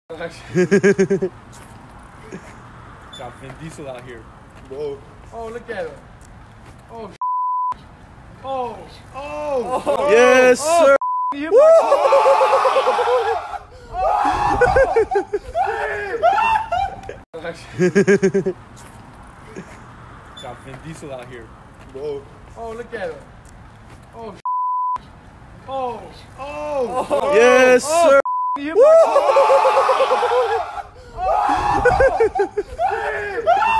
Got Vin Diesel out here. Bro. Oh, look at him. Oh, oh, Yes, sir. You Got Vin Diesel out here. Bro. Oh, look at him. Oh, Yes, sir. You